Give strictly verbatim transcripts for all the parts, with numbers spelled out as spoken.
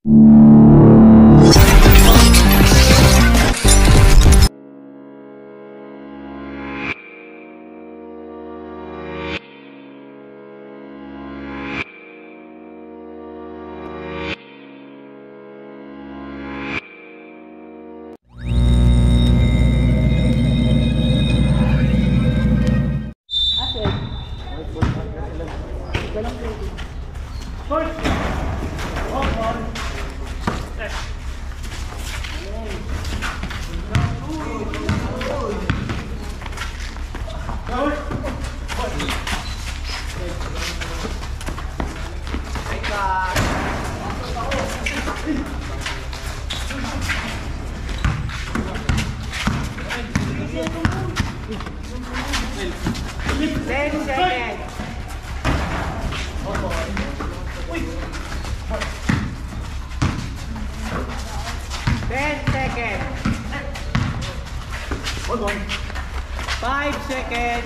Five seconds.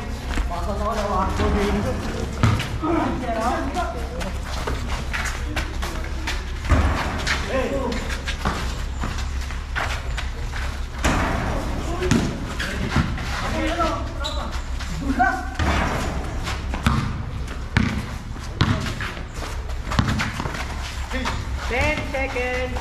Ten seconds.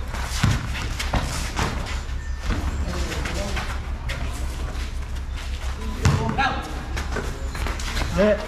Yeah.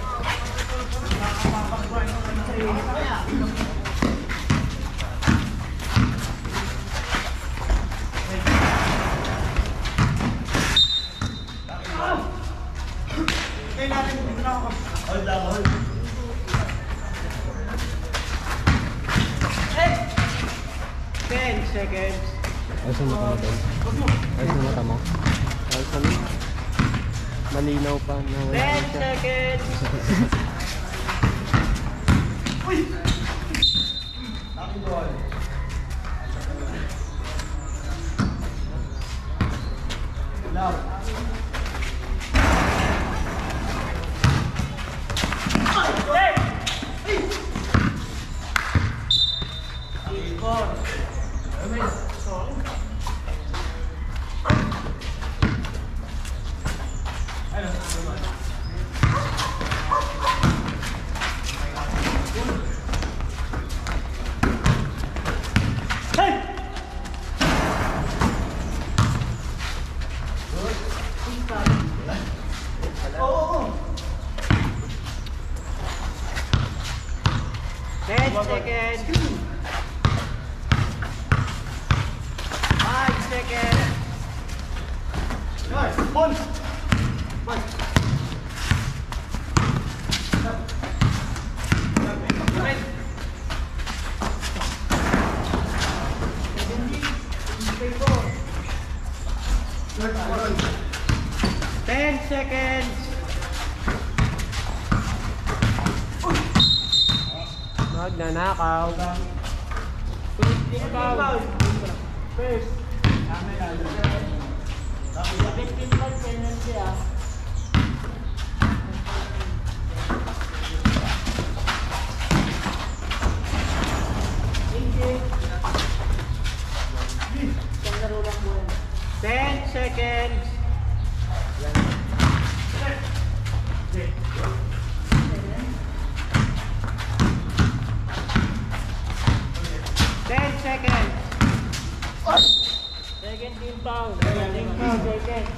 Ten seconds. Ayos ang mata mo doon. Ayos ang mata mo. Ayos ang malinaw pa. Ten seconds. Uy! Ten seconds. Five seconds. Nice. One. One. Ten seconds. Magnanakaw. First. seventeen pounds penalty ah. Ten seconds. Ten seconds. Seventeen pounds. Seventeen pounds. Seconds.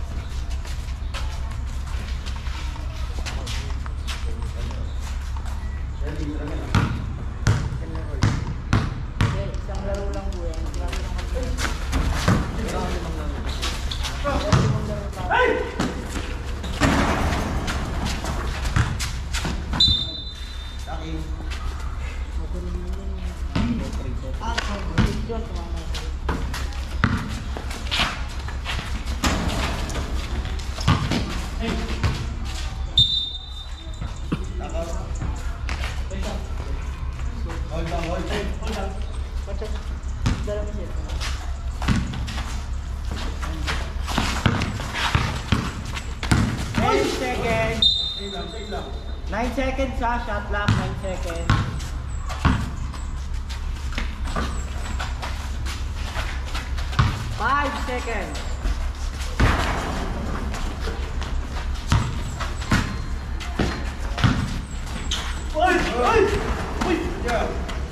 Isang laro lang po yan. Hold on, hold on, hold on. Ten seconds. Nine seconds ha, shot clock, nine seconds. seconds. Ôi! Ôi! Ui! Yeah.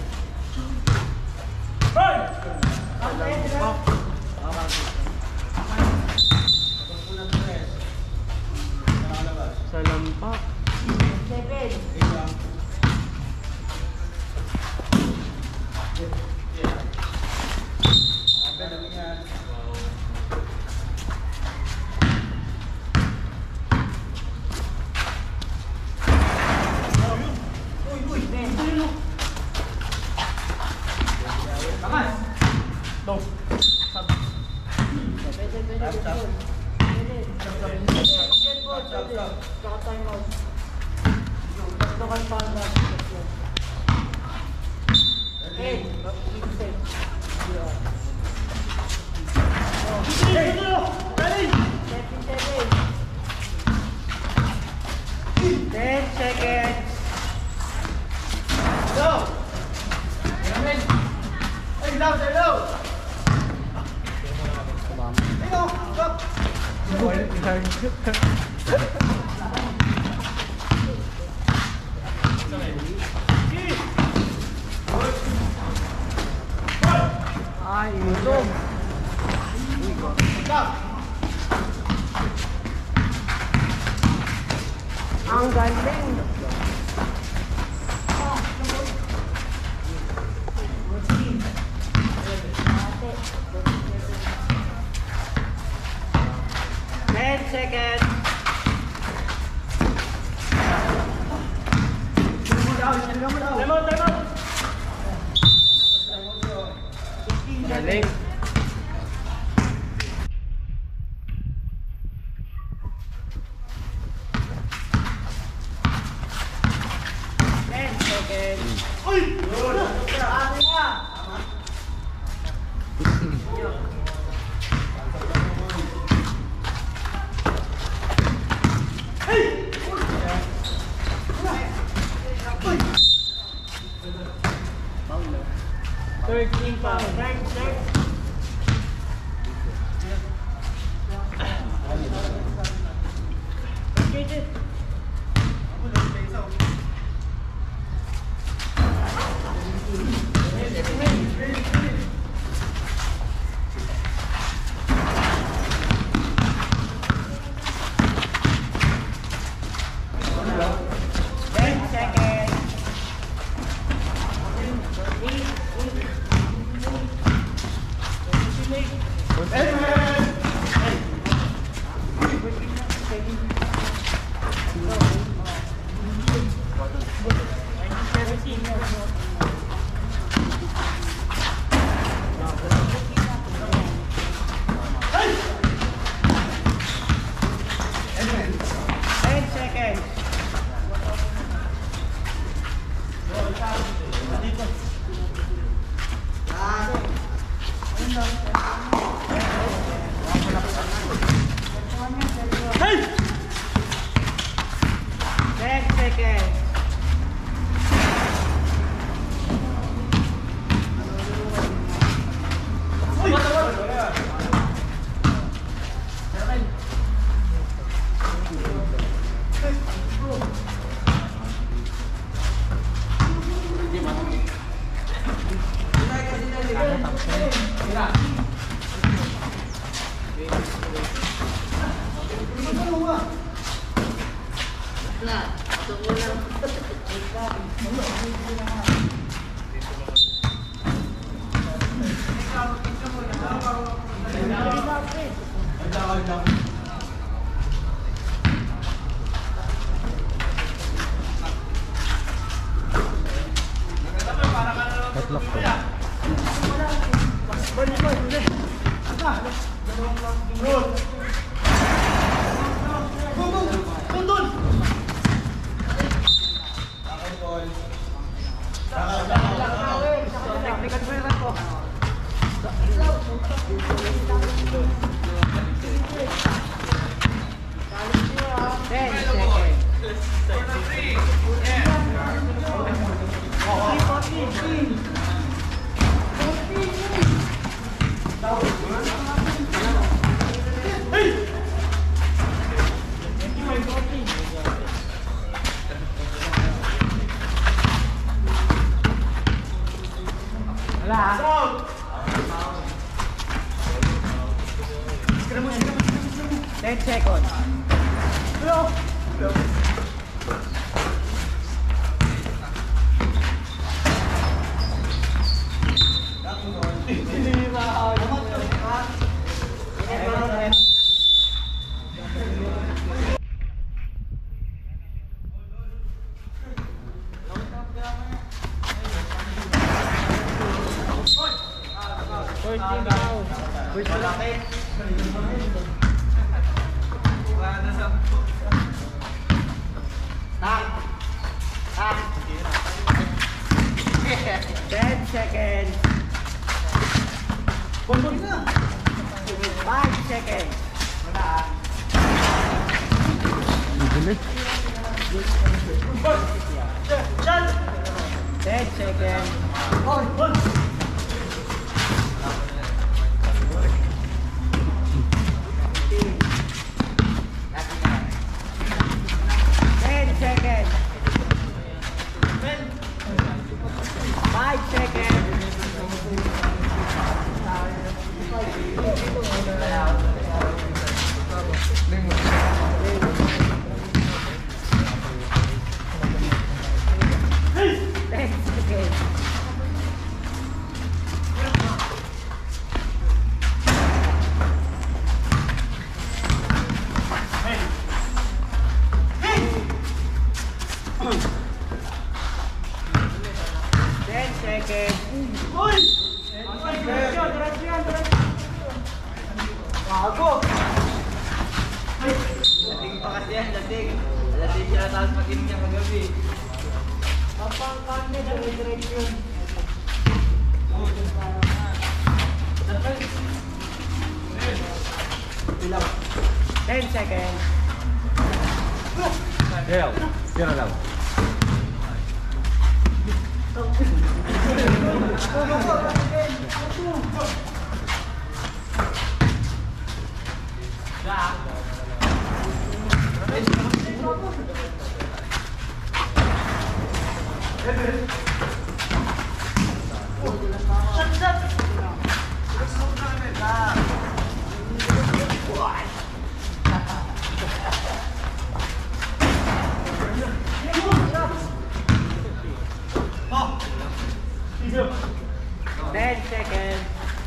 Ôi! Sa lampak. Ten seconds. Go! Hey, down, stay low! Hey, go! Go! Ay, inutom. Stop! Ang galing. Ten seconds. Time out, time out! Galing. Ten seconds. Uy! Ano nga? Thirteen pounds. Right, right. Get it. Ten seconds. Ten seconds. Hey! Ten seconds. Headlock ko. Roll! Go, go! Doon, doon! Lakay, Paul. Lakay, lakay, lakay. Ten seconds. Wala. Out! Sikra mo, sikra mo, sikra mo, sikra mo. ten seconds. Hello? Hello? fourteen down. First malaki. Tak. Tak. ten seconds. Bonbon na. five seconds. Bibili. Yan. ten seconds. On, on. ten seconds. five seconds. ten seconds. ten seconds. Uy! Diretso, diretso yan, diretso. Gago. Dating pa kasi yan, dating. Dating siya tapos pag-inom niya kagabi. Kapang kanya, diretso yun. Ilaw. ten seconds. Ayaw. Yan na lang. Shut, shut. Oh. ten seconds.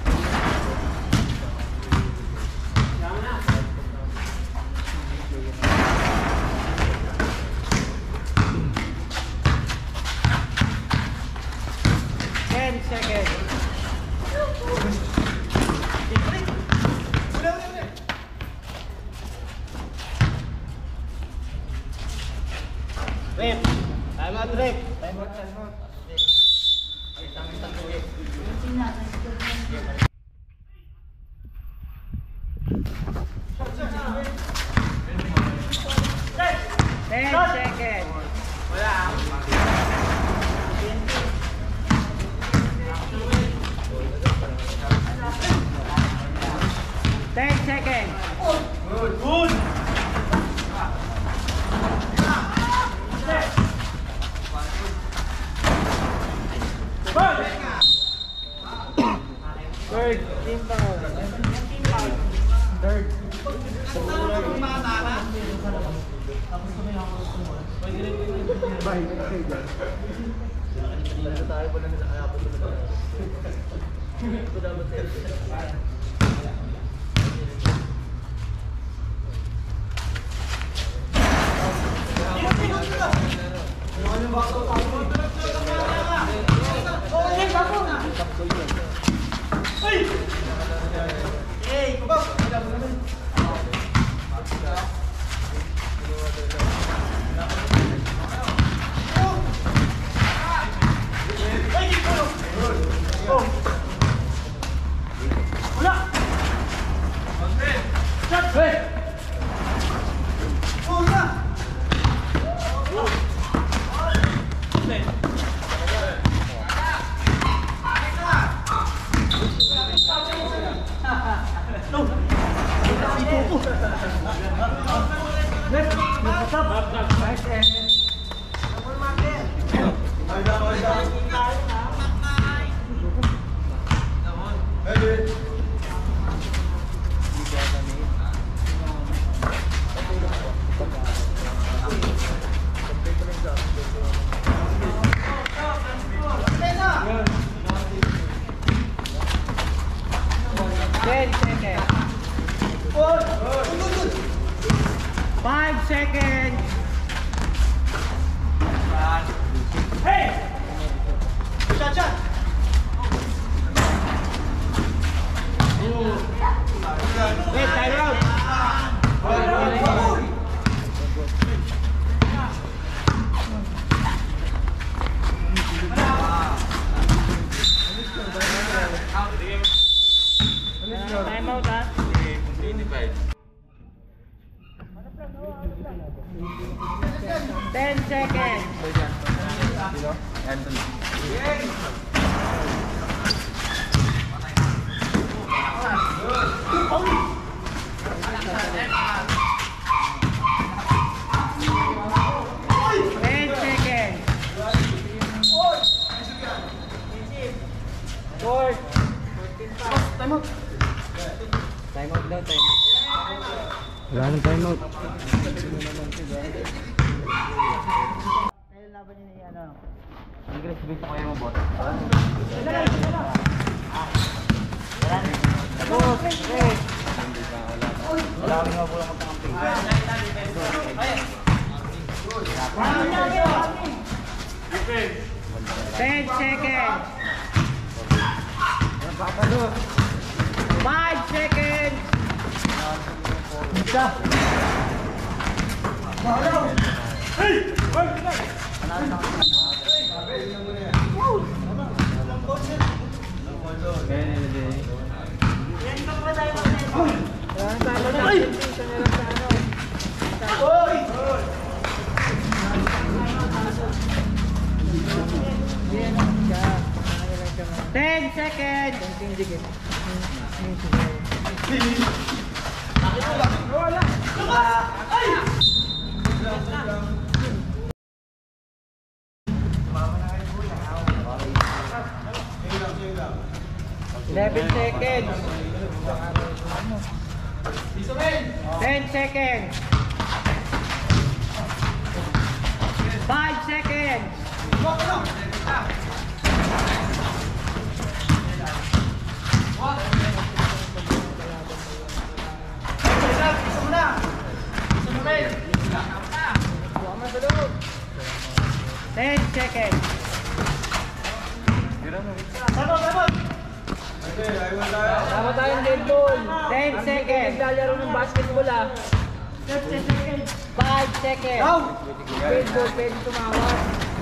ten seconds. Rip. Time out, Rip. Time out, time out. ten seconds. Wala. ten seconds. Good, good. Third, team foul. Third. Hey, go back. Wala! ten seconds. five seconds. Hey! Shot, shot! Wait, time out! Time out, ha? ten seconds. ten seconds. Four. Time out. Time out daw, time out. Wala nang timeout. Kaya laban niya ni ano? English base ako yung bot. Tapos, eh. Wala kami nga po lang magpakamping. ten seconds. five seconds. ten seconds. eleven seconds. ten seconds. five seconds. ten seconds. Tama tayong dead ball. ten seconds. Naglalaro ng basketball ah. five seconds. Dead ball, pwede tumawag.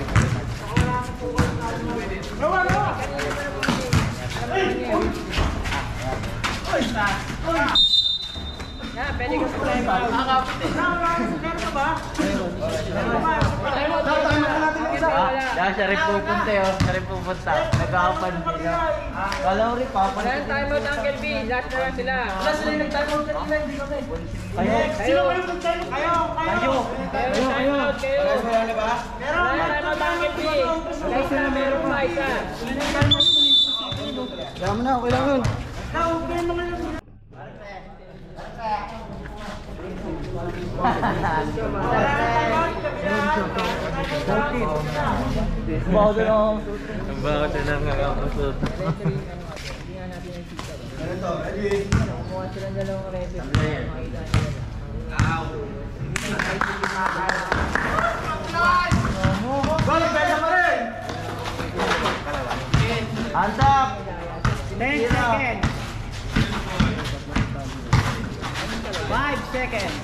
Yeah, pwede ka sa time out. Dahil siya rin pupunta yun. Siya rin pupunta. Nag-aapan nila. Kala ko rin papan. Wala yung time out, Uncle B. Last na lang sila. Wala sila yung time out kanina, hindi kami. Kayo. Sino kayo mag-time out? Kayo! Kayo. Kayo, time out kayo. Wala yung time out, Uncle B. Guys, na meron pa isa. Kaya mo na, okay lang yun. Bakit na ako? Bakit na lang nga ako? Kumuha silang dalawang referee. Hands up! ten seconds. five seconds.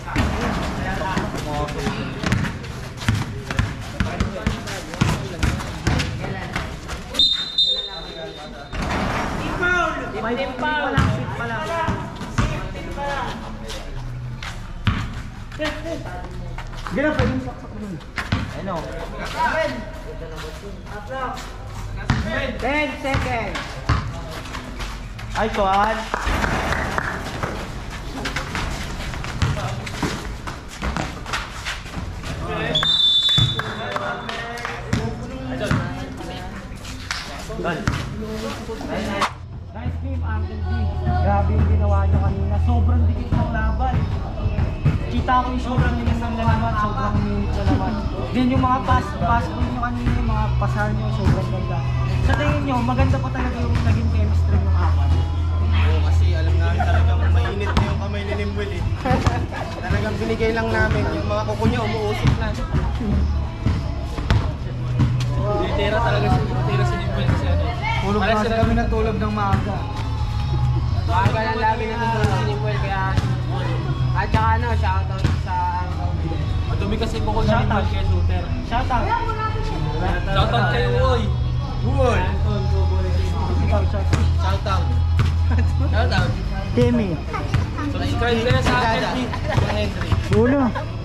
May foul. Ganun, pwede mo saksak naman. Ano? ten seconds. Ay, kuhan! Nice game, Uncle B. Grabe yung ginawa nyo kanina. Sobrang dikit ng laban. Kita ko yung sobrang dikit ng laban. Sobrang minute na naman. Din yung mga pass, pass ko nyo kanina, yung mga pasar nyo, sobrang ganda. Sa tingin nyo, maganda pa talaga yung naging chemistry ng apat. Oo, kasi alam namin Binibigay lang namin. Yung mga kuko niya umuusok na. Titira talaga si titira si Nimble kasi ano. Tulog na kasi kami ng tulog ng maaga. Maaga lang lagi na tutulog si Nimble kaya at saka ano, shoutout sa madumi kasi kuko ni Nimble kaya shooter. Shout out. Shoutout kayo, Uy! Uy! Shout out. Shoutout! Shoutout! Timmy. Subscribe kayo sa Henry. Henry. Uno.